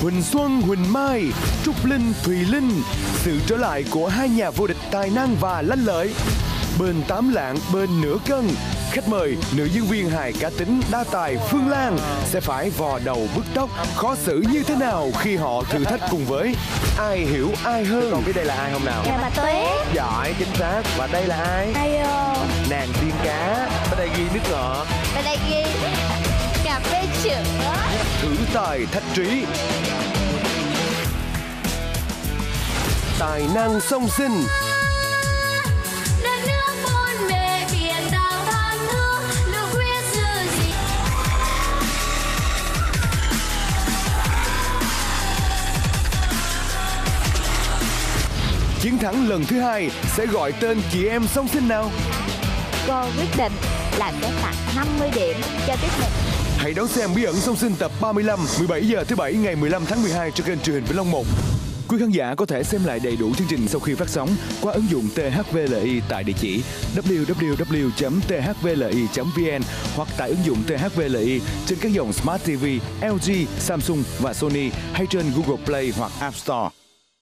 Huỳnh Xuân, Huỳnh Mai, Trúc Linh, Thùy Linh. Sự trở lại của hai nhà vô địch tài năng và lanh lợi. Bên 8 lạng, bên nửa cân. Khách mời, nữ diễn viên hài cá tính đa tài Phương Lan sẽ phải vò đầu bứt tóc, khó xử như thế nào khi họ thử thách cùng với Ai Hiểu Ai Hơn. Con biết đây là ai không nào? Là bà Tuế. Giỏi, chính xác. Và đây là ai? Ayo. Nàng tiên cá. Ở đây ghi nước ngọt. Ở đây ghi cà phê chữa. Thử tài thách trí. Tài năng song sinh. Chiến thắng lần thứ 2 sẽ gọi tên chị em song sinh nào? Cô quyết định là sẽ tặng 50 điểm cho tiếp mục. Hãy đón xem Bí ẩn song sinh tập 35, 17 giờ thứ Bảy ngày 15 tháng 12 trên kênh truyền hình Vĩnh Long 1. Quý khán giả có thể xem lại đầy đủ chương trình sau khi phát sóng qua ứng dụng THVLI tại địa chỉ www.thvli.vn hoặc tại ứng dụng THVLI trên các dòng Smart TV, LG, Samsung và Sony hay trên Google Play hoặc App Store.